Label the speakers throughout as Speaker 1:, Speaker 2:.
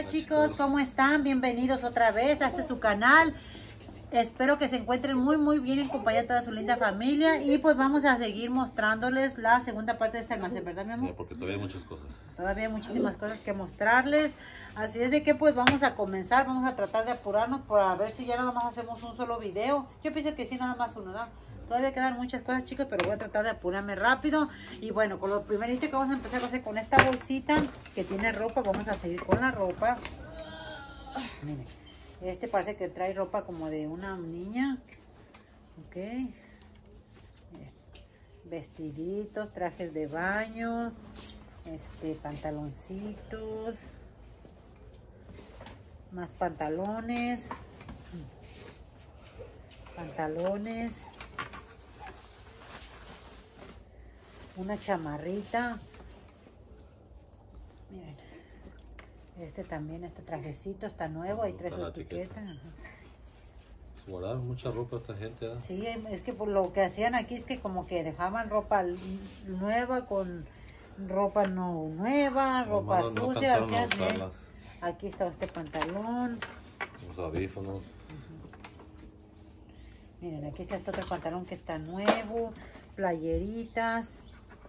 Speaker 1: Hola chicos, ¿cómo están? Bienvenidos otra vez a su canal. Espero que se encuentren muy bien en compañía de toda su linda familia. Y pues vamos a seguir mostrándoles la segunda parte de este almacén, ¿verdad mi amor?
Speaker 2: Sí, porque todavía hay muchas cosas.
Speaker 1: Todavía hay muchísimas cosas que mostrarles. Así es de que pues vamos a comenzar. Vamos a tratar de apurarnos para ver si ya nada más hacemos un solo video. Yo pienso que sí, nada más uno, ¿no? Todavía quedan muchas cosas, chicos, pero voy a tratar de apurarme rápido. Y bueno, con lo primerito que vamos a empezar va a ser con esta bolsita que tiene ropa. Vamos a seguir con la ropa. Miren, este parece que trae ropa como de una niña. Ok. Miren, vestiditos, trajes de baño, pantaloncitos, más pantalones, una chamarrita. Miren, también, este trajecito está nuevo, hay tres etiquetas.
Speaker 2: Guardaron mucha ropa esta gente, ¿eh?
Speaker 1: Sí, es que por lo que hacían aquí es que como que dejaban ropa nueva con ropa no nueva, ropa sucia. Aquí está este pantalón.
Speaker 2: Los audífonos.
Speaker 1: Miren, aquí está este otro pantalón que está nuevo, playeritas.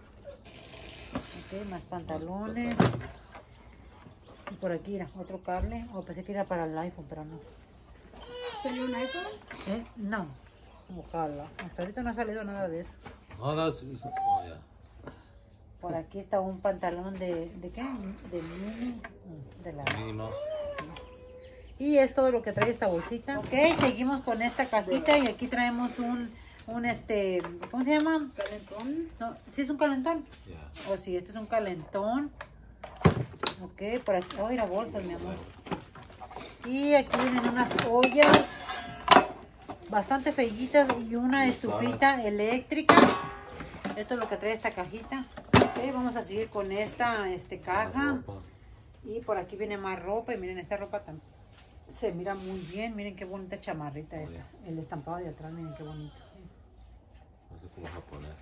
Speaker 1: Ok, más pantalones. Y por aquí era otro cable. Pensé que era para el iPhone, pero no.
Speaker 3: ¿Salió un iPhone?
Speaker 1: No. Ojalá. Hasta ahorita no ha salido nada de eso.
Speaker 2: Ya.
Speaker 1: Por aquí está un pantalón ¿de qué? De mini. De la...
Speaker 2: Mínimo.
Speaker 1: Y es todo lo que trae esta bolsita. Ok, seguimos con esta cajita y aquí traemos un ¿cómo se llama?
Speaker 3: ¿Calentón?
Speaker 1: No, ¿sí es un calentón?
Speaker 2: Yeah.
Speaker 1: O sí, este es un calentón. Ok, por aquí, mira, bolsas, mi amor. Y aquí vienen unas ollas bastante feillitas y una estufita eléctrica. Esto es lo que trae esta cajita. Ok, vamos a seguir con esta caja. Y por aquí viene más ropa. Y miren, esta ropa también se mira muy bien. Miren qué bonita chamarrita esta. El estampado de atrás, miren qué bonito.
Speaker 2: Así como japonés.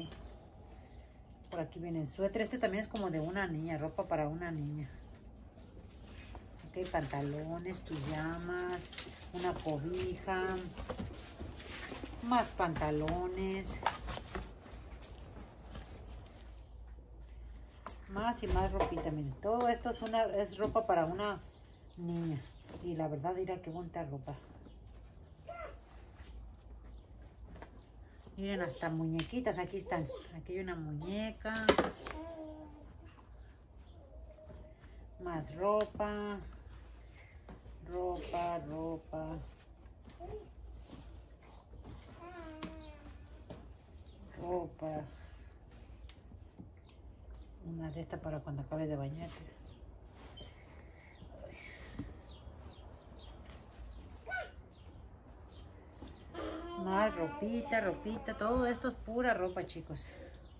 Speaker 1: Por aquí viene el suéter. Este también es como de una niña, ropa para una niña. Ok, pantalones, pijamas, una cobija, más pantalones, más y más ropita. Miren, todo esto es ropa para una niña. Y la verdad, mira qué bonita ropa. Miren, hasta muñequitas, aquí están. Aquí hay una muñeca. Más ropa. Ropa. Una de estas para cuando acabe de bañarte. Más ropita, todo esto es pura ropa, chicos.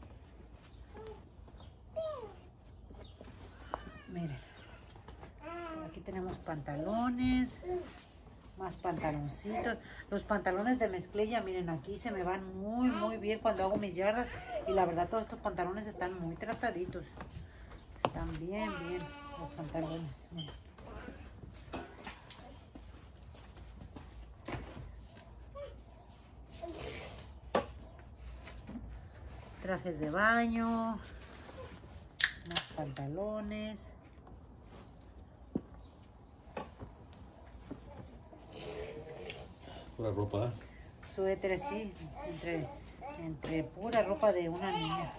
Speaker 1: Miren, aquí tenemos pantalones, más pantaloncitos. Los pantalones de mezclilla, miren, aquí se me van muy bien cuando hago mis yardas. Y la verdad, todos estos pantalones están muy trataditos. Están bien los pantalones. Miren. Trajes de baño, más pantalones,
Speaker 2: Pura ropa,
Speaker 1: suéteres, sí, entre pura ropa de una niña.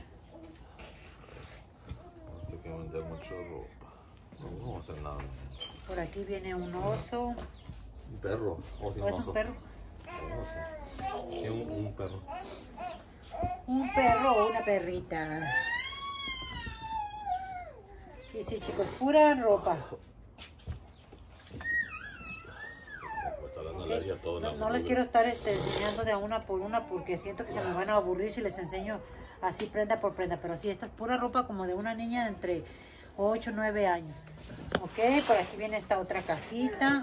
Speaker 2: Hay que vender mucha ropa. No vamos a hacer nada.
Speaker 1: Por aquí viene un oso.
Speaker 2: Un perro.
Speaker 1: ¿O es un perro?
Speaker 2: No sé. ¿Qué un perro?
Speaker 1: Un perro o una perrita. Y sí, chicos, pura ropa. No les quiero estar enseñando de una por una porque siento que se me van a aburrir si les enseño así prenda por prenda. Pero sí, esta es pura ropa como de una niña de entre 8 o 9 años. Ok, por aquí viene esta otra cajita.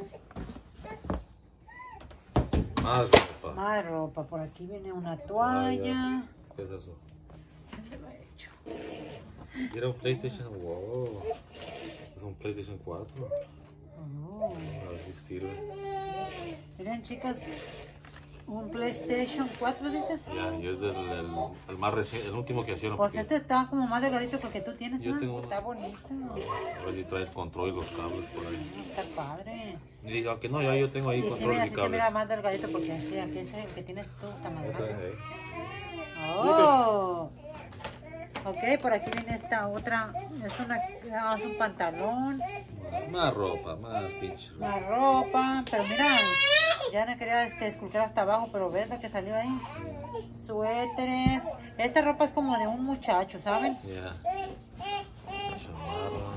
Speaker 2: Más ropa.
Speaker 1: Más ropa. Por aquí viene una toalla.
Speaker 2: ¿Qué es eso?
Speaker 1: ¿Dónde lo he hecho?
Speaker 2: Era un PlayStation. Wow. Es un PlayStation 4.
Speaker 1: Oh.
Speaker 2: A ver si sirve.
Speaker 1: Miren, chicas, un PlayStation 4, dices.
Speaker 2: Ya, y es el más reciente, el último que hicieron.
Speaker 1: Pues
Speaker 2: porque
Speaker 1: este está como más delgadito que el que tú tienes,
Speaker 2: yo
Speaker 1: ¿no?
Speaker 2: tengo uno.
Speaker 1: Está bonito.
Speaker 2: A ver si trae el control y los cables por ahí.
Speaker 1: Está padre.
Speaker 2: Y digo que no, ya yo tengo ahí
Speaker 1: Y sí,
Speaker 2: control
Speaker 1: mira,
Speaker 2: y
Speaker 1: sí se mira
Speaker 2: cables.
Speaker 1: más delgadito porque así, aquí es el que tienes tú, está más
Speaker 2: Ya trae
Speaker 1: grande.
Speaker 2: ahí.
Speaker 1: Oh. Ok, por aquí viene esta otra. Es un pantalón,
Speaker 2: Más ropa, más pinche.
Speaker 1: una ropa. Pero mira, ya no quería esculcar hasta abajo, pero ves lo que salió ahí. Suéteres. Esta ropa es como de un muchacho, ¿saben?
Speaker 2: Ya. Chamarra.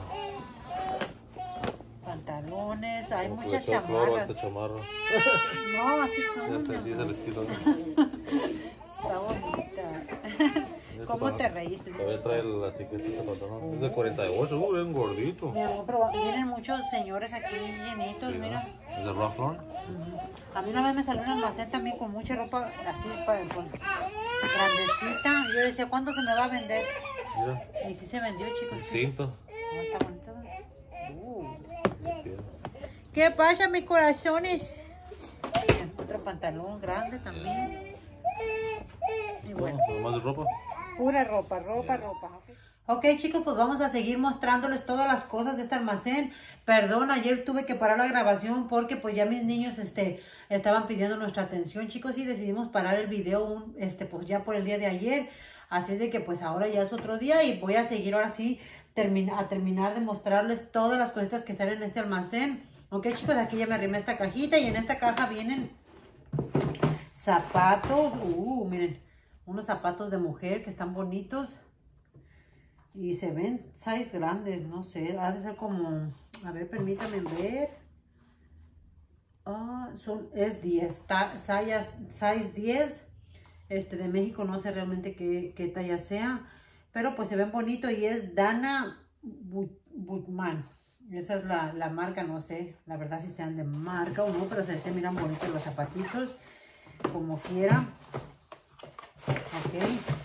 Speaker 1: Pantalones, hay
Speaker 2: Como
Speaker 1: muchas
Speaker 2: que le echó cloro a
Speaker 1: chamarras.
Speaker 2: esta chamarra.
Speaker 1: No, así
Speaker 2: Ya
Speaker 1: son.
Speaker 2: está,
Speaker 1: mi
Speaker 2: así es el
Speaker 1: amor.
Speaker 2: estilo.
Speaker 1: Está bonita. ¿Cómo te reíste?
Speaker 2: Todavía trae la etiquetita de pantalón. Es de 48, bien gordito.
Speaker 1: Mi amor, pero vienen muchos señores aquí llenitos,
Speaker 2: Sí, ¿no?
Speaker 1: mira.
Speaker 2: Es de Ralph Lauren.
Speaker 1: A mí una vez me salió un almacén también con mucha ropa así, pues, grandecita. Yo decía, ¿cuándo se me va a vender?
Speaker 2: Mira,
Speaker 1: Y sí se vendió, chicos.
Speaker 2: el
Speaker 1: Sí.
Speaker 2: cinto.
Speaker 1: Oh, está bonito.
Speaker 2: Bien.
Speaker 1: ¿Qué pasa, mis corazones? Otro pantalón grande también. Y bueno,
Speaker 2: ¿Más de ropa?
Speaker 1: pura ropa. Ok, chicos, pues vamos a seguir mostrándoles todas las cosas de este almacén. Perdón, ayer tuve que parar la grabación porque pues ya mis niños estaban pidiendo nuestra atención, chicos, y decidimos parar el video pues ya por el día de ayer. Así es de que pues ahora ya es otro día y voy a seguir ahora sí a terminar de mostrarles todas las cositas que están en este almacén. Ok, chicos, aquí ya me arrimé esta cajita y en esta caja vienen zapatos. Miren, unos zapatos de mujer que están bonitos. Y se ven size grandes, no sé, ha de ser como, a ver, permítanme ver. Es 10, size 10. De México no sé realmente qué talla sea, pero pues se ven bonito y es Dana Butman. Esa es la marca, no sé, la verdad si sean de marca o no, pero se miran bonitos los zapatitos, como quiera. Ok.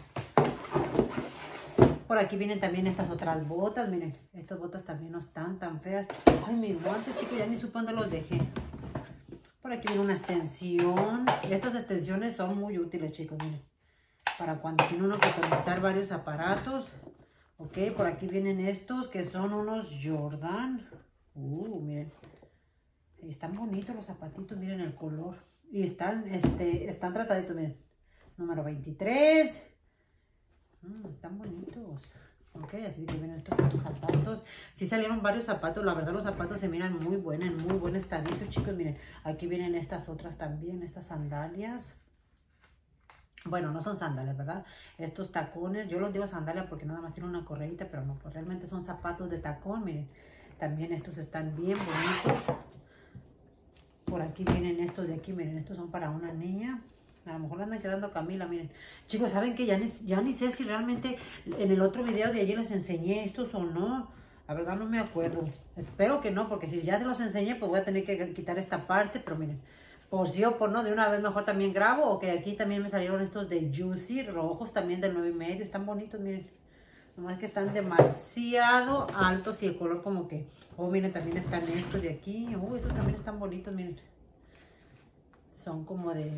Speaker 1: Por aquí vienen también estas otras botas, miren, estas botas también no están tan feas. Ay, mis guantes, chicos, ya ni supe dónde los dejé. Por aquí viene una extensión. Estas extensiones son muy útiles, chicos, miren. Para cuando tiene uno que conectar varios aparatos. Ok, por aquí vienen estos que son unos Jordan. Miren. Están bonitos los zapatitos, miren el color. Y están trataditos, miren. Número 23. Están bonitos. Ok, así que vienen estos zapatos. Sí salieron varios zapatos. La verdad los zapatos se miran muy buenos, en muy buen estadito, chicos. Miren, aquí vienen estas otras también, estas sandalias. Bueno, no son sandalias, ¿verdad? Estos tacones, yo los digo sandalias porque nada más tienen una correita, pero no, pues realmente son zapatos de tacón, miren. También estos están bien bonitos. Por aquí vienen estos de aquí, miren, estos son para una niña. A lo mejor le andan quedando a Camila, miren. Chicos, ¿saben qué? Ya ni sé si realmente en el otro video de ayer les enseñé estos o no. La verdad no me acuerdo. Espero que no, porque si ya se los enseñé, pues voy a tener que quitar esta parte. Pero miren, por sí o por no, de una vez mejor también grabo. Ok, aquí también me salieron estos de Juicy, rojos también del 9,5. Están bonitos, miren. Nomás que están demasiado altos y el color como que... miren, también están estos de aquí. Estos también están bonitos, miren. Son como de...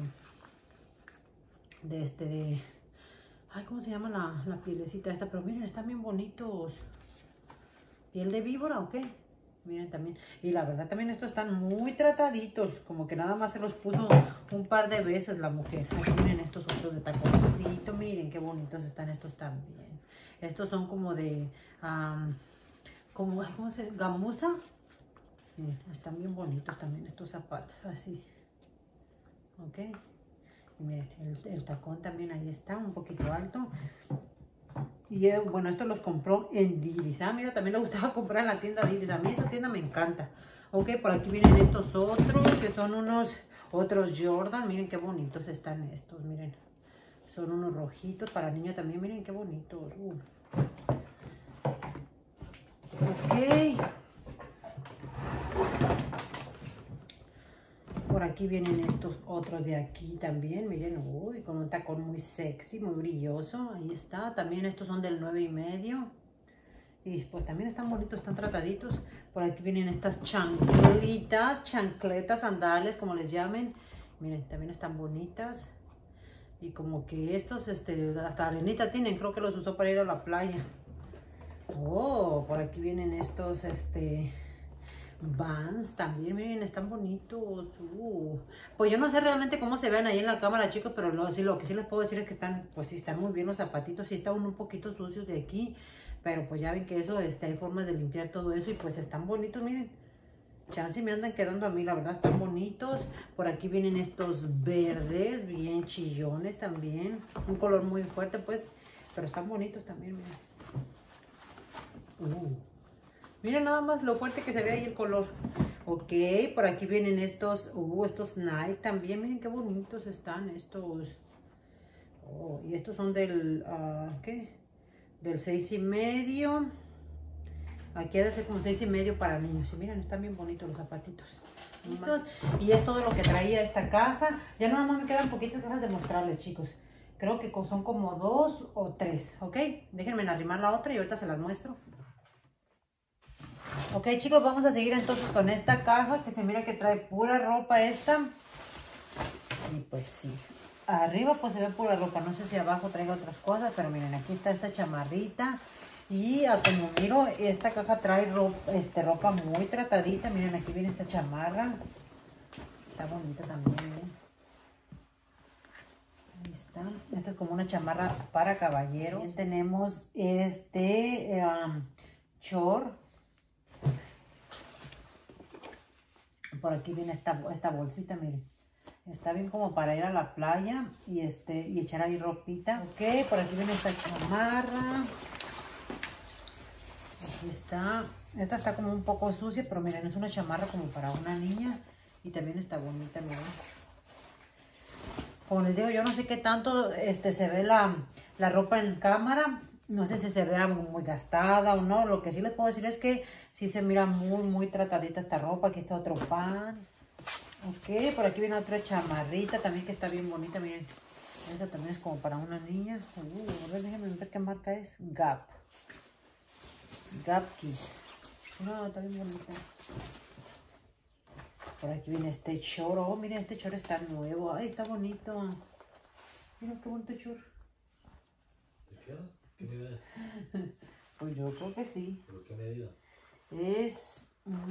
Speaker 1: ay, ¿cómo se llama la pielecita esta? Pero miren, están bien bonitos. ¿Piel de víbora o qué? Miren también. Y la verdad también estos están muy trataditos. Como que nada más se los puso un par de veces la mujer. Aquí miren estos otros de taconcito. Miren qué bonitos están estos también. Estos son como de... ¿cómo se llama? Gamuza. Miren, están bien bonitos también estos zapatos. Así. Ok. Y miren, el tacón también ahí está, un poquito alto. Y bueno, estos los compró en Didis. Mira, también le gustaba comprar en la tienda Didis. A mí esa tienda me encanta. Ok, por aquí vienen estos otros, que son otros Jordan. Miren qué bonitos están estos, miren. Son unos rojitos para niños también, miren qué bonitos. Ok. Por aquí vienen estos otros de aquí también, miren, con un tacón muy sexy, muy brilloso, ahí está. También estos son del 9,5. Y pues también están bonitos, están trataditos. Por aquí vienen estas chancletas, sandales, como les llamen. Miren, también están bonitas. Y como que estos, hasta arenita tienen, creo que los usó para ir a la playa. Oh, por aquí vienen estos, Vans también, miren, están bonitos. Pues yo no sé realmente cómo se ven ahí en la cámara, chicos, pero lo que sí les puedo decir es que están, pues sí están muy bien los zapatitos. Sí están un poquito sucios de aquí, pero pues ya ven que eso, hay formas de limpiar todo eso y pues están bonitos, miren. Chance me andan quedando a mí, la verdad, están bonitos. Por aquí vienen estos verdes, bien chillones también. Un color muy fuerte, pues, pero están bonitos también, miren. Miren nada más lo fuerte que se ve ahí el color. Ok, por aquí vienen estos Nike también. Miren qué bonitos están estos. Oh, y estos son del, ¿qué? Del 6,5. Aquí ha de ser como 6,5 para niños. Y miren, están bien bonitos los zapatitos. Y es todo lo que traía esta caja. Ya nada más me quedan poquitas cajas de mostrarles, chicos. Creo que son como 2 o 3, ¿ok? Déjenme arrimar la otra y ahorita se las muestro. Ok, chicos, vamos a seguir entonces con esta caja que se mira que trae pura ropa esta. Y pues sí, arriba pues se ve pura ropa, no sé si abajo traiga otras cosas, pero miren, aquí está esta chamarrita. Y como miro, esta caja trae ropa muy tratadita. Miren, aquí viene esta chamarra. Está bonita también, miren. Ahí está. Esta es como una chamarra para caballero. También tenemos short. Por aquí viene esta bolsita, miren. Está bien como para ir a la playa y echar ahí ropita. Ok, por aquí viene esta chamarra. Aquí está. Esta está como un poco sucia, pero miren, es una chamarra como para una niña. Y también está bonita, miren. Como les digo, yo no sé qué tanto se ve la ropa en cámara. No sé si se vea muy gastada o no. Lo que sí les puedo decir es que sí se mira muy, muy tratadita esta ropa. Aquí está otro pan. Ok, por aquí viene otra chamarrita también que está bien bonita. Miren, esta también es como para una niña. A ver, déjenme ver qué marca es. Gap Kids. No, está bien bonita. Por aquí viene este short. Oh, miren, este short está nuevo. Ay, está bonito. Miren qué bonito short.
Speaker 2: ¿Te queda? ¿Qué medida es?
Speaker 1: Pues yo creo que sí.
Speaker 2: ¿Pero qué medida?
Speaker 1: Es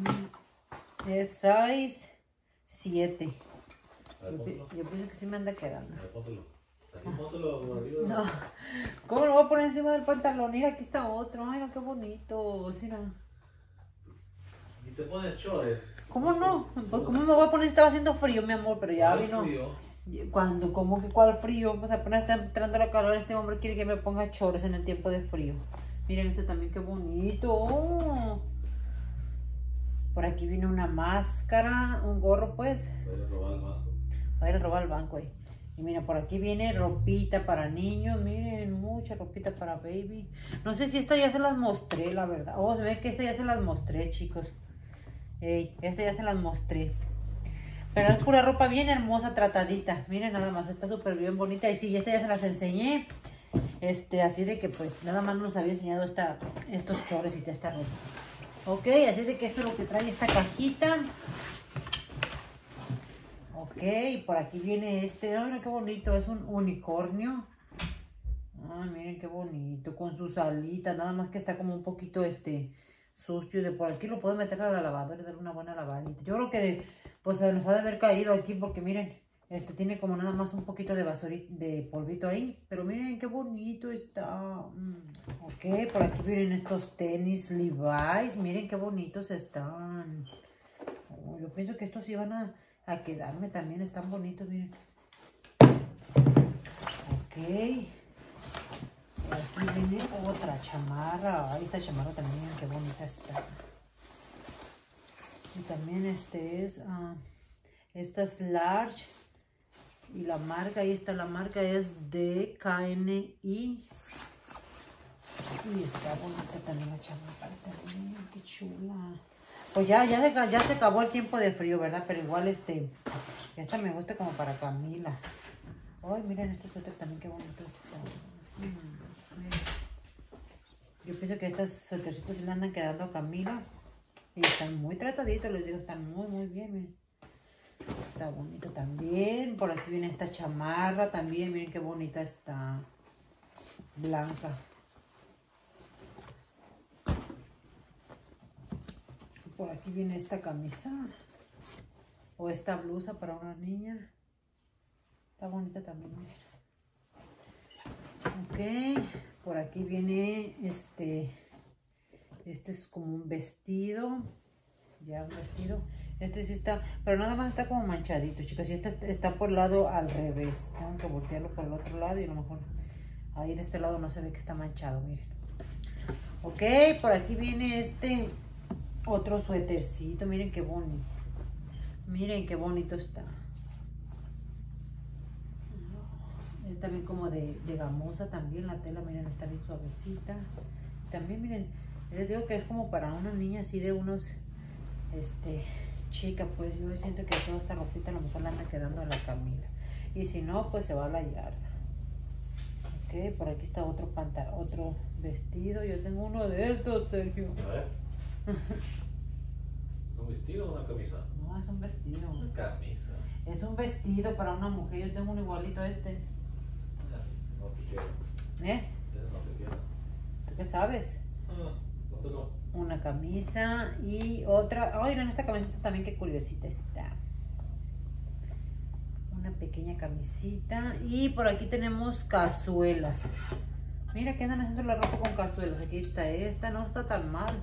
Speaker 1: size 7. Yo pienso que sí me anda quedando.
Speaker 2: A ver, póntelo. Así póntelo por arriba.
Speaker 1: No. ¿Cómo lo voy a poner encima del pantalón? Mira, aquí está otro. Ay, no, qué bonito. Mira.
Speaker 2: ¿Y te pones chores?
Speaker 1: ¿Cómo no? Pues, ¿cómo me voy a poner si estaba haciendo frío, mi amor? Pero ya vino.
Speaker 2: Frío.
Speaker 1: ¿Cómo que cuál frío? Pues apenas está entrando la calor. Este hombre quiere que me ponga chores en el tiempo de frío. Miren este también, qué bonito. Oh. Por aquí viene una máscara, un gorro, pues.
Speaker 2: Va a ir a robar el banco.
Speaker 1: Va a ir a robar el banco ahí. Y mira, por aquí viene ropita para niños. Miren, mucha ropita para baby. No sé si esta ya se las mostré, la verdad. Oh, se ve que esta ya se las mostré, chicos. Ey, esta ya se las mostré. Pero es pura ropa bien hermosa, tratadita. Miren nada más, está súper bien bonita. Y sí, esta ya se las enseñé. Así de que pues nada más nos había enseñado estos chores y esta ropa. Ok, así de que esto es lo que trae esta cajita. Ok, por aquí viene ay, mira qué bonito, es un unicornio. Ah, miren qué bonito, con sus alitas, nada más que está como un poquito sucio. De por aquí lo puedo meter a la lavadora y darle una buena lavadita. Yo creo que pues se nos ha de haber caído aquí porque miren, tiene como nada más un poquito de polvito ahí. Pero miren qué bonito está. Ok, por aquí vienen estos tenis Levi's. Miren qué bonitos están. Oh, yo pienso que estos iban a quedarme también. Están bonitos, miren. Ok. Aquí viene otra chamarra. Ay, esta chamarra también, miren qué bonita está. Y también esta es large. Y la marca, ahí está, la marca es de KNI. Y está bonita también la chamarra. También, qué chula. Pues ya se acabó el tiempo de frío, ¿verdad? Pero igual esta me gusta como para Camila. Ay, miren este suéter también, qué bonito está. Yo pienso que estos suétercitos le andan quedando a Camila. Y están muy trataditos, les digo, están muy bien, miren. Está bonito también. Por aquí viene esta chamarra también. Miren qué bonita está. Blanca. Por aquí viene esta camisa. O esta blusa para una niña. Está bonita también, miren. Ok. Por aquí viene este es como un vestido. Ya un vestido. Este sí está, pero nada más está como manchadito, chicas. Y este está por el lado al revés. Tengo que voltearlo por el otro lado y a lo mejor ahí de este lado no se ve que está manchado, miren. Ok, por aquí viene este otro suétercito. Miren qué bonito. Miren qué bonito está. Es también como de gamuza también la tela. Miren, está bien suavecita. También miren, les digo que es como para una niña así de unos, chica, pues yo siento que toda esta ropita a lo mejor la anda quedando a la Camila. Y si no, pues se va a la yarda. Ok, por aquí está otro pantalón, otro vestido. Yo tengo uno de estos, Sergio.
Speaker 2: A ver. ¿Es un vestido o una camisa?
Speaker 1: No, es un vestido.
Speaker 2: Una camisa.
Speaker 1: Es un vestido para una mujer. Yo tengo uno igualito a este.
Speaker 2: No te quiero. No te quiero.
Speaker 1: ¿Tú qué sabes?
Speaker 2: No te lo.
Speaker 1: Una camisa y otra. Oigan, esta camiseta también qué curiosita está. Una pequeña camisita. Y por aquí tenemos cazuelas. Mira que andan haciendo la ropa con cazuelas. Aquí está esta, no está tan mal.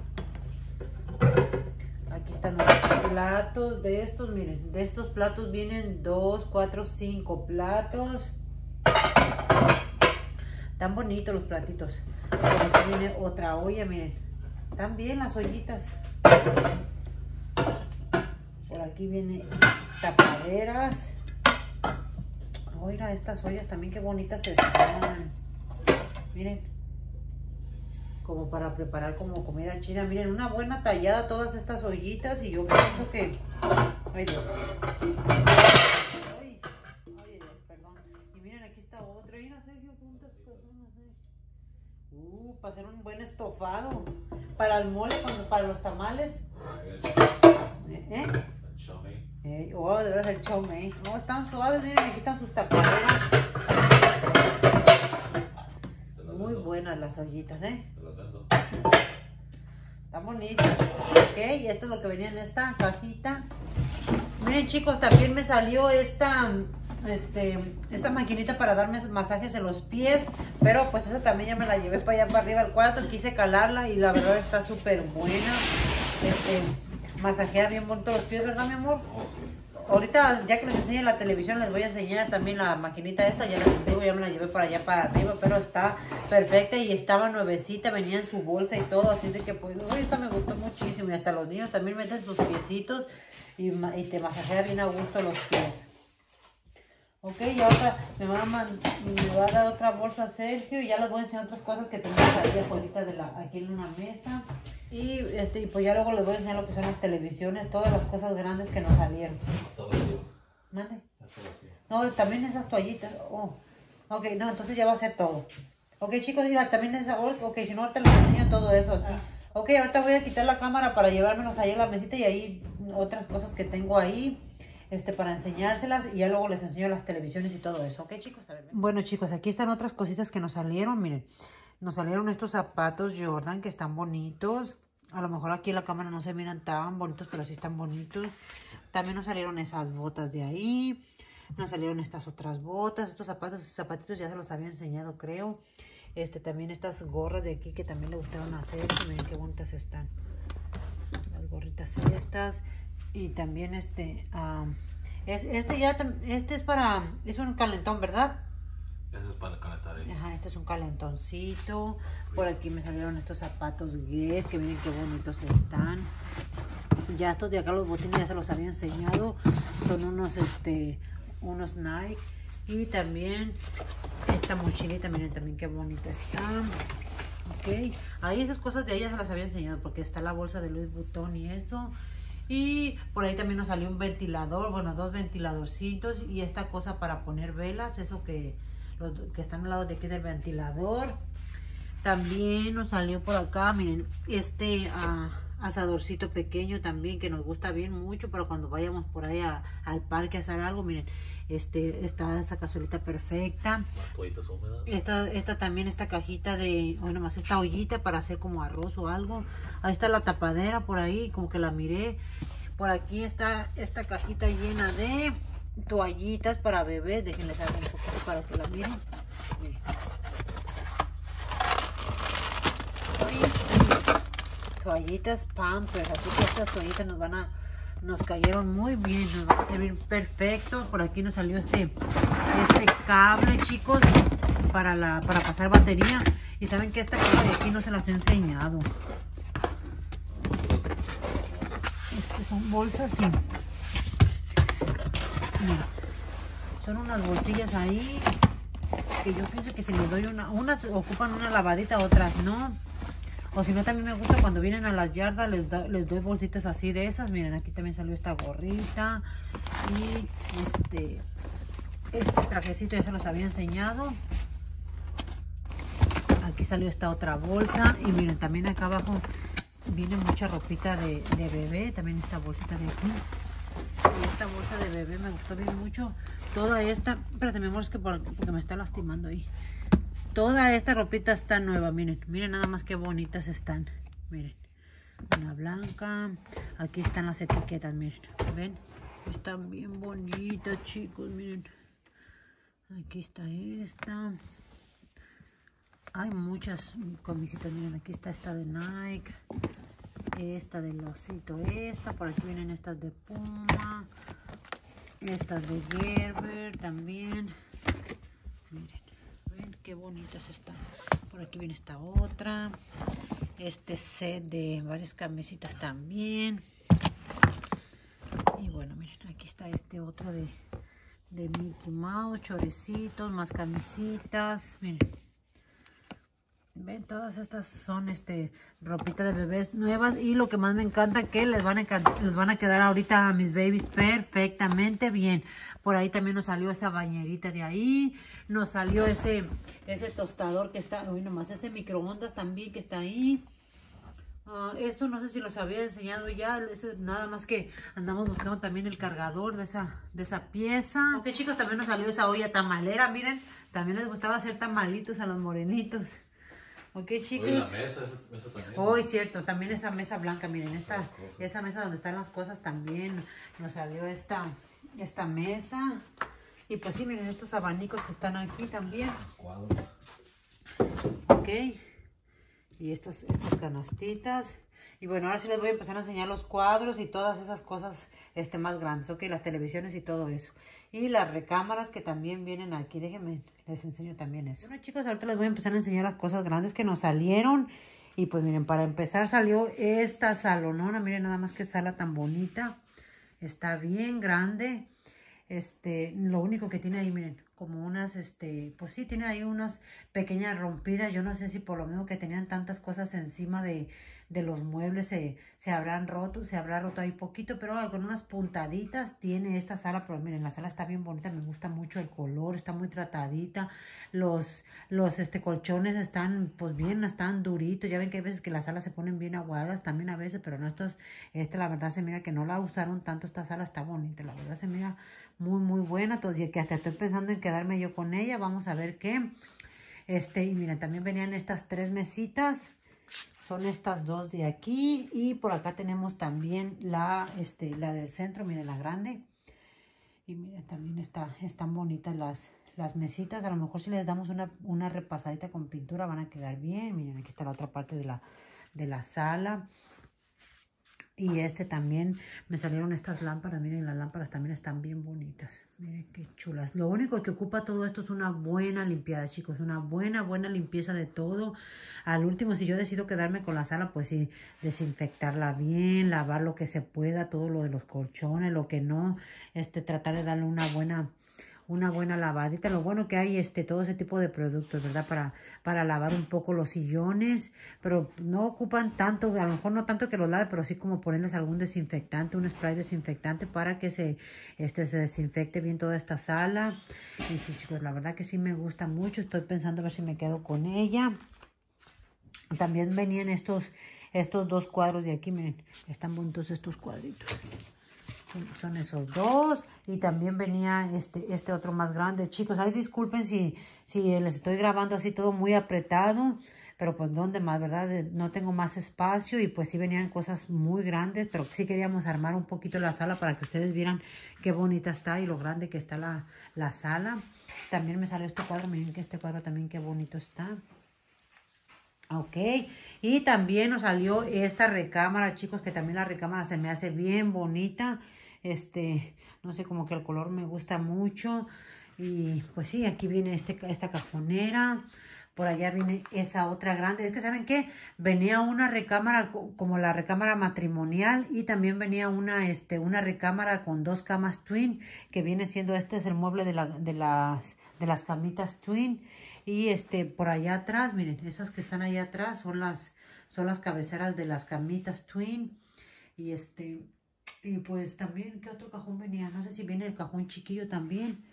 Speaker 1: Aquí están los platos de estos. Miren, de estos platos vienen 2, 4, 5 platos. Tan bonitos los platitos. Por aquí viene otra olla, miren. Están bien las ollitas. Por aquí viene tapaderas. Oiga, estas ollas también qué bonitas están. Miren. Como para preparar como comida china. Miren, una buena tallada todas estas ollitas. Y yo pienso que... Ay, Dios. Ay, perdón. Y miren, aquí está otra. Y no sé, juntas personas. Para hacer un buen estofado. Para el mole, para los tamales. Oh, de verdad el chow mein. No, están suaves, miren, me quitan sus tapaderas. Muy buenas las ollitas, Están bonitas. Ok, y esto es lo que venía en esta cajita. Miren, chicos, también me salió esta maquinita para darme masajes en los pies, pero pues esa también ya me la llevé para allá para arriba al cuarto. Quise calarla y la verdad está súper buena. Masajea bien bonito los pies, ¿verdad, mi amor? Ahorita, ya que les enseño la televisión, les voy a enseñar también la maquinita esta. Ya les digo, ya me la llevé para allá para arriba, pero está perfecta y estaba nuevecita, venía en su bolsa y todo, así de que pues, esta me gustó muchísimo. Y hasta los niños también meten sus piecitos y te masajea bien a gusto los pies. Ok, y ahora me va a dar otra bolsa Sergio y ya les voy a enseñar otras cosas que tenemos ahí afuera aquí en una mesa. Y pues ya luego les voy a enseñar lo que son las televisiones, todas las cosas grandes que nos salieron. ¿Mande? No, también esas toallitas. Oh. Ok, no, entonces ya va a ser todo. Ok, chicos, mira, también esa bolsa. Ok, si no, ahorita les enseño todo eso aquí. Ok, ahorita voy a quitar la cámara para llevármelos ahí a la mesita y ahí otras cosas que tengo ahí. Para enseñárselas y ya luego les enseño las televisiones y todo eso, ¿ok, chicos? A ver, bueno, chicos, aquí están otras cositas que nos salieron, miren. Nos salieron estos zapatos Jordan que están bonitos. A lo mejor aquí en la cámara no se miran tan bonitos, pero sí están bonitos. También nos salieron esas botas de ahí. Nos salieron estas otras botas, estos zapatitos ya se los había enseñado, creo. También estas gorras de aquí que también le gustaron hacer. Miren qué bonitas están. Las gorritas estas. Y también es un calentón, ¿verdad?
Speaker 2: Eso es para calentar ahí.
Speaker 1: Ajá, este es un calentoncito. Por aquí me salieron estos zapatos Guess, que miren qué bonitos están. Ya estos de acá, los botines, ya se los había enseñado. Son unos Nike. Y también esta mochilita, miren también qué bonita está. Ok, ahí esas cosas de ahí ya se las había enseñado, porque está la bolsa de Louis Vuitton y eso. Y por ahí también nos salió un ventilador, bueno, 2 ventiladorcitos y esta cosa para poner velas, eso que están al lado de aquí del ventilador. También nos salió por acá, miren, asadorcito pequeño también que nos gusta bien mucho para cuando vayamos por ahí al parque a hacer algo. Miren, está esa cazuelita perfecta.
Speaker 2: Más toallitas húmedas.
Speaker 1: Esta también, esta cajita de, bueno, más esta ollita para hacer como arroz o algo. Ahí está la tapadera por ahí, como que la miré. Por aquí está esta cajita llena de toallitas para bebés. Déjenles hacer un poquito para que la miren. Miren. Toallitas Pampers, así que estas toallitas nos cayeron muy bien, nos van a servir perfecto. Por aquí nos salió este cable, chicos, para pasar batería. Y saben que esta cosa de aquí no se las he enseñado. Son bolsas, sí. Mira, son unas bolsillas ahí que yo pienso que si les doy unas ocupan una lavadita, otras no. O si no, también me gusta cuando vienen a las yardas, les doy bolsitas así de esas. Miren, aquí también salió esta gorrita. Y este trajecito ya se los había enseñado. Aquí salió esta otra bolsa. Y miren, también acá abajo viene mucha ropita de bebé. También esta bolsita de aquí. Y esta bolsa de bebé me gustó bien mucho. Toda esta, espérate mi amor, es que porque me está lastimando ahí. Toda esta ropita está nueva, miren nada más qué bonitas están. Miren, una blanca. Aquí están las etiquetas, miren, ¿ven? Están bien bonitas, chicos, miren. Aquí está esta. Hay muchas camisitas, miren, aquí está esta de Nike. Esta del osito, por aquí vienen estas de Puma. Estas de Gerber también. Miren. Ven qué bonitas están. Por aquí viene esta otra. Este set de varias camisitas también. Y bueno, miren, aquí está este otro de Mickey Mouse, chorecitos, más camisitas. Miren. Ven, todas estas son ropita de bebés nuevas. Y lo que más me encanta que les van a quedar ahorita a mis babies perfectamente bien. Por ahí también nos salió esa bañerita de ahí. Nos salió ese tostador que está, uy, nomás ese microondas también que está ahí. Esto no sé si los había enseñado ya, nada más que andamos buscando también el cargador de esa pieza. Ok, chicos, también nos salió esa olla tamalera, miren. También les gustaba hacer tamalitos a los morenitos. Ok, chicos.
Speaker 2: Oye, la mesa también.
Speaker 1: Hoy, cierto, también esa mesa blanca, miren, esa mesa donde están las cosas también nos salió esta mesa. Y pues sí, miren estos abanicos que están aquí también.
Speaker 2: Los cuadros.
Speaker 1: Ok. Y estos canastitas. Y bueno, ahora sí les voy a empezar a enseñar los cuadros y todas esas cosas más grandes, ok, las televisiones y todo eso. Y las recámaras que también vienen aquí, déjenme, les enseño también eso. Bueno, chicos, ahorita les voy a empezar a enseñar las cosas grandes que nos salieron. Y pues miren, para empezar salió esta salonona, miren nada más que sala tan bonita. Está bien grande. Lo único que tiene ahí, miren, como unas, pues sí, tiene ahí unas pequeñas rompidas. Yo no sé si por lo mismo que tenían tantas cosas encima de los muebles se habrá roto ahí poquito, pero con unas puntaditas tiene esta sala. Pero miren, la sala está bien bonita, me gusta mucho el color, está muy tratadita. Los colchones están, pues bien, están duritos. Ya ven que hay veces que las salas se ponen bien aguadas también a veces, pero no la verdad se mira que no la usaron tanto. Esta sala está bonita, la verdad se mira muy, muy buena. Entonces, que hasta estoy pensando en quedarme yo con ella. Vamos a ver qué. Y miren, también venían estas 3 mesitas. Son estas 2 de aquí. Y por acá tenemos también la del centro. Miren, la grande. Y miren, también están bonitas las mesitas. A lo mejor si les damos una repasadita con pintura van a quedar bien. Miren, aquí está la otra parte de la sala. Y también me salieron estas lámparas. Miren, las lámparas también están bien bonitas. Miren qué chulas. Lo único que ocupa todo esto es una buena limpiada, chicos. Una buena limpieza de todo. Al último, si yo decido quedarme con la sala, pues sí, desinfectarla bien, lavar lo que se pueda, todo lo de los colchones, lo que no, tratar de darle una buena lavadita. Lo bueno que hay todo ese tipo de productos, ¿verdad? Para lavar un poco los sillones, pero no ocupan tanto, a lo mejor no tanto que los lave, pero sí como ponerles algún desinfectante, un spray desinfectante para que se desinfecte bien toda esta sala. Y sí, chicos, la verdad que sí me gusta mucho. Estoy pensando a ver si me quedo con ella. también venían estos dos cuadros de aquí, miren, están bonitos estos cuadritos. Son esos dos. Y también venía este otro más grande. Chicos, ay, disculpen si les estoy grabando así todo muy apretado. Pero pues dónde más, ¿verdad? No tengo más espacio y pues sí venían cosas muy grandes. Pero sí queríamos armar un poquito la sala para que ustedes vieran qué bonita está y lo grande que está la sala. También me salió este cuadro. Miren que este cuadro también qué bonito está. Ok, y también nos salió esta recámara, chicos, que también la recámara se me hace bien bonita. No sé, como que el color me gusta mucho. Y pues sí, aquí viene esta cajonera. Por allá viene esa otra grande. Es que, ¿saben qué? Venía una recámara como la recámara matrimonial y también venía una recámara con 2 camas twin, que viene siendo, este es el mueble de las camitas twin. Y por allá atrás, miren, esas que están allá atrás son las cabeceras de las camitas twin. Y y pues también, ¿qué otro cajón venía? No sé si viene el cajón chiquillo también.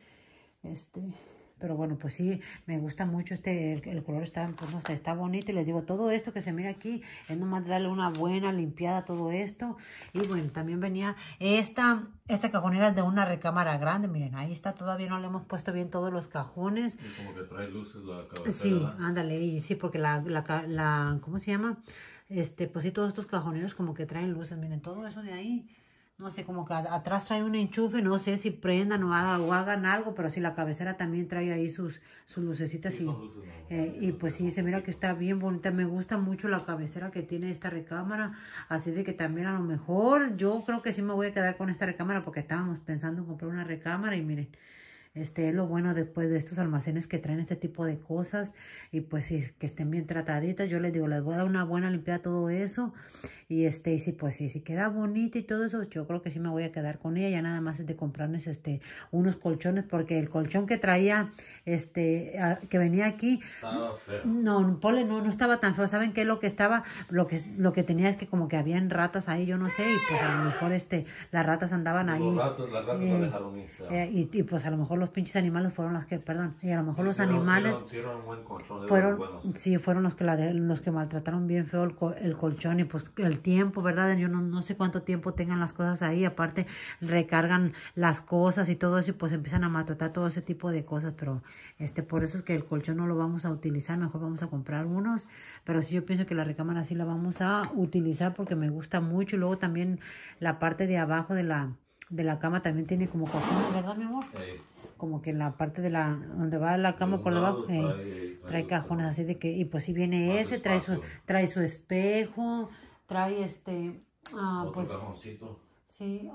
Speaker 1: Pero bueno, pues sí, me gusta mucho el color está, pues no sé, está bonito. Y les digo, todo esto que se mira aquí es nomás de darle una buena limpiada a todo esto. Y bueno, también venía esta cajonera de una recámara grande. Miren, ahí está, todavía no le hemos puesto bien todos los cajones.
Speaker 2: Y como que trae luces la cabecera.
Speaker 1: Sí, ándale, y sí, porque ¿cómo se llama? Pues sí, todos estos cajoneros como que traen luces. Miren, todo eso de ahí. No sé, como que atrás trae un enchufe, no sé si prendan o hagan algo, pero sí la cabecera también trae ahí sus lucecitas.
Speaker 2: Sí,
Speaker 1: y,
Speaker 2: son luces,
Speaker 1: y pues sí, se mira que está bien bonita. Me gusta mucho la cabecera que tiene esta recámara, así de que también a lo mejor yo creo que sí me voy a quedar con esta recámara porque estábamos pensando en comprar una recámara y miren. Es lo bueno después de estos almacenes que traen este tipo de cosas y pues sí, que estén bien trataditas. Yo les digo, les voy a dar una buena limpiada a todo eso y sí, pues sí, si queda bonita y todo eso, yo creo que sí me voy a quedar con ella. Ya nada más es de comprarles unos colchones porque el colchón que traía, que venía aquí,
Speaker 2: estaba feo.
Speaker 1: no, Pole, no estaba tan feo. ¿Saben qué? Lo que tenía es que como que habían ratas ahí, yo no sé, y pues a lo mejor las ratas andaban ahí.
Speaker 2: Las ratas lo dejaron bien feo.
Speaker 1: Y pues a lo mejor los pinches animales fueron y a lo mejor
Speaker 2: Sí,
Speaker 1: los animales
Speaker 2: hicieron un buen colchón,
Speaker 1: fueron
Speaker 2: buenos.
Speaker 1: los que maltrataron bien feo el colchón y pues el tiempo, ¿verdad? Yo no sé cuánto tiempo tengan las cosas ahí, aparte recargan las cosas y todo eso y pues empiezan a maltratar todo ese tipo de cosas, pero por eso es que el colchón no lo vamos a utilizar, mejor vamos a comprar unos, pero sí yo pienso que la recámara sí la vamos a utilizar porque me gusta mucho. Y luego también la parte de abajo de la cama también tiene como cajones, ¿verdad, mi amor? Como que en la parte donde va la cama por debajo trae cajones así de que, y pues si viene ese, trae su espejo, trae
Speaker 2: otro
Speaker 1: pues
Speaker 2: cajoncito.
Speaker 1: sí,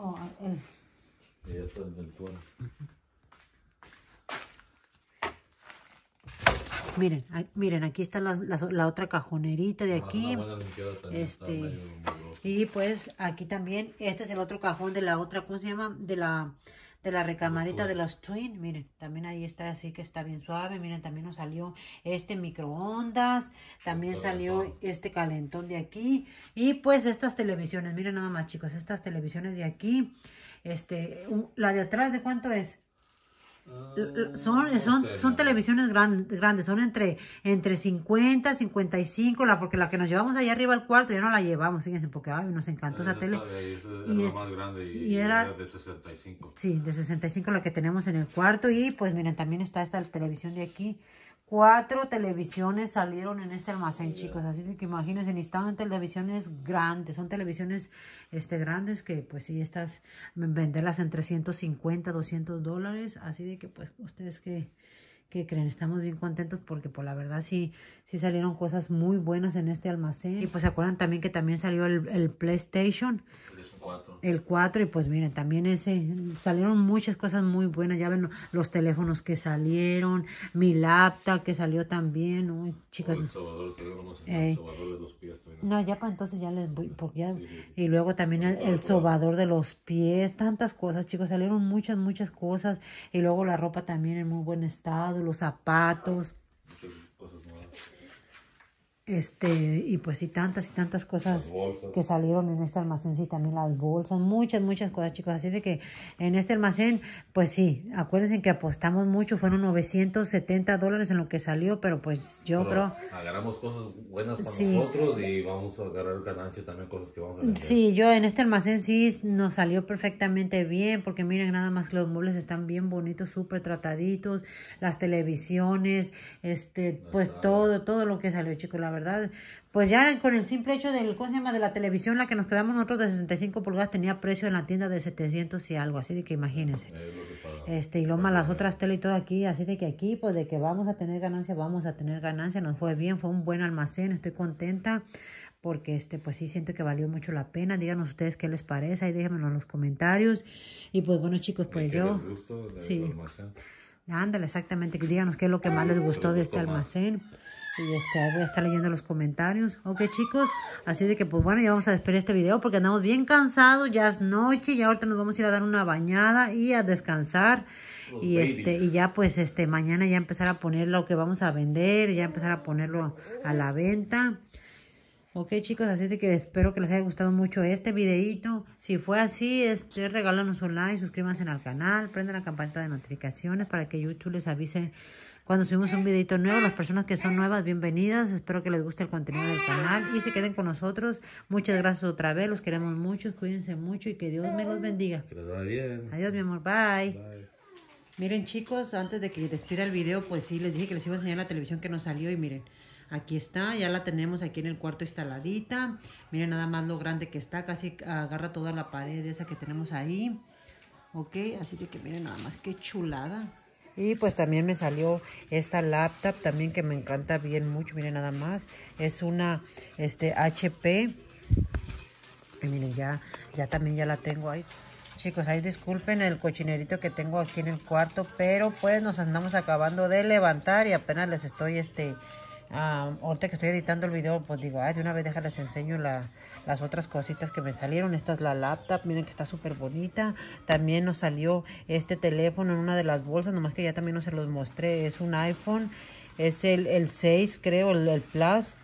Speaker 2: Y ya está el del tuero.
Speaker 1: Miren, aquí está la otra cajonerita de aquí. Y pues aquí también, este es el otro cajón de la otra, ¿cómo se llama? De la recamarita de los twin. Miren, también ahí está, así que está bien suave. Miren, también nos salió microondas, también salió este calentón de aquí. Y pues estas televisiones, miren nada más, chicos, estas televisiones de aquí. La de atrás, ¿de cuánto es? Son televisiones grandes, son entre 50, 55, porque la que nos llevamos allá arriba al cuarto ya no la llevamos, fíjense, porque nos encantó esa tele.
Speaker 2: Y es más grande y era de 65.
Speaker 1: Sí, de 65 la que tenemos en el cuarto. Y pues miren, también está esta televisión de aquí. 4 televisiones salieron en este almacén, chicos, así que imagínense, necesitaban televisiones grandes, son televisiones grandes que pues sí, venderlas en $350, $200, así de que pues ustedes ¿qué creen? Estamos bien contentos porque por la verdad sí salieron cosas muy buenas en este almacén. Y pues se acuerdan también que también salió el PlayStation. El 4 y pues miren, también salieron muchas cosas muy buenas. Ya ven los teléfonos que salieron, mi laptop que salió también. Uy, chicas.
Speaker 2: El sobador, el sobador de los pies.
Speaker 1: No, ya para entonces ya les voy, porque ya.
Speaker 2: Sí.
Speaker 1: Y luego también el sobador de los pies, tantas cosas, chicos, salieron muchas cosas. Y luego la ropa también en muy buen estado, los zapatos.
Speaker 2: Muchas cosas nuevas.
Speaker 1: Y pues sí, tantas y tantas cosas que salieron en este almacén, sí, también las bolsas, muchas cosas, chicos, así de que en este almacén, pues sí, acuérdense que apostamos mucho, fueron $970 en lo que salió, pero pues yo creo...
Speaker 2: Agarramos cosas buenas para
Speaker 1: Sí.
Speaker 2: nosotros y vamos a agarrar ganancia también, cosas que vamos a vender.
Speaker 1: Sí, yo en este almacén sí nos salió perfectamente bien, porque miren, nada más que los muebles están bien bonitos, súper trataditos, las televisiones, pues todo lo que salió, chicos, la verdad, pues ya con el simple hecho del, ¿cómo se llama? De la televisión, la que nos quedamos nosotros de 65 pulgadas, tenía precio en la tienda de 700 y algo, así de que imagínense.
Speaker 2: Es lo que pagamos.
Speaker 1: Y lo más las otras telas y todo aquí, así de que aquí, pues de que vamos a tener ganancia, nos fue bien, fue un buen almacén, estoy contenta. Porque pues sí siento que valió mucho la pena. Díganos ustedes qué les parece, ahí déjenmelo en los comentarios. Y pues bueno, chicos, pues
Speaker 2: ¿Qué
Speaker 1: yo...
Speaker 2: les gustó del
Speaker 1: Sí,
Speaker 2: almacén?
Speaker 1: ándale, exactamente, que díganos qué es lo que más les gustó de este almacén. Y ahí voy a estar leyendo los comentarios. Ok, chicos, así de que pues bueno, ya vamos a despedir este video porque andamos bien cansados, ya es noche y ahorita nos vamos a ir a dar una bañada y a descansar. Y ya pues mañana ya empezar a poner lo que vamos a vender, ya empezar a ponerlo a la venta. Ok, chicos, así de que espero que les haya gustado mucho este videito. Si fue así, regálanos un like, suscríbanse al canal, prendan la campanita de notificaciones para que YouTube les avise cuando subimos un videito nuevo. Las personas que son nuevas, bienvenidas. Espero que les guste el contenido del canal y se queden con nosotros. Muchas gracias otra vez, los queremos mucho, cuídense mucho y que Dios me los bendiga.
Speaker 2: Que les vaya bien.
Speaker 1: Adiós, mi amor, bye.
Speaker 2: Bye.
Speaker 1: Miren, chicos, antes de que despida el video, pues sí, les dije que les iba a enseñar la televisión que nos salió y miren. Aquí está, ya la tenemos aquí en el cuarto instaladita. Miren nada más lo grande que está, casi agarra toda la pared esa que tenemos ahí. Ok, así de que miren nada más qué chulada. Y pues también me salió esta laptop también que me encanta bien mucho. Miren nada más, es una HP. Y miren, ya también ya la tengo ahí. Chicos, ahí disculpen el cochinerito que tengo aquí en el cuarto, pero pues nos andamos acabando de levantar y apenas les estoy ahorita que estoy editando el video, pues digo, de una vez déjales enseño las otras cositas que me salieron. Esta es la laptop, miren que está súper bonita. También nos salió este teléfono en una de las bolsas, nomás que ya también no se los mostré. Es un iPhone, es el 6 creo, el Plus.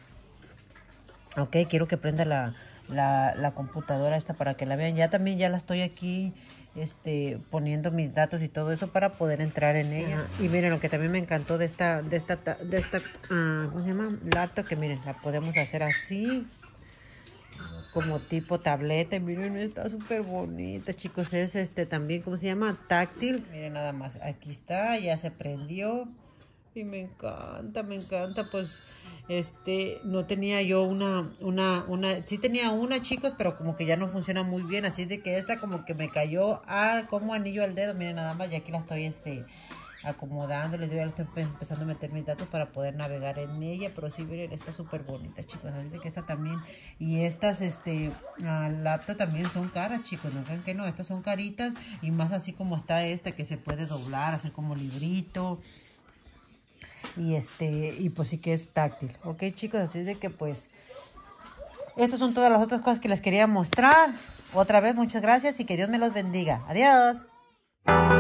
Speaker 1: Ok, quiero que prenda la computadora esta para que la vean. Ya la estoy aquí poniendo mis datos y todo eso para poder entrar en ella. Y miren lo que también me encantó de esta ¿cómo se llama? Laptop, que miren, la podemos hacer así como tipo tableta. Y miren, está súper bonita, chicos. Es también, ¿cómo se llama? Táctil. Miren nada más, aquí está, ya se prendió. Y me encanta, pues, no tenía yo sí tenía una, chicos, pero como que ya no funciona muy bien, así de que esta como que me cayó como anillo al dedo, miren nada más, y aquí la estoy, acomodando, yo ya le estoy empezando a meter mis datos para poder navegar en ella, pero sí, miren, está súper bonita, chicos, así de que esta también, y estas, laptop también son caras, chicos, no crean que no, estas son caritas, y más así como está esta, que se puede doblar, hacer como librito. Y pues sí que es táctil. Ok, chicos, así de que pues estas son todas las otras cosas que les quería mostrar. Otra vez, muchas gracias y que Dios me los bendiga. Adiós.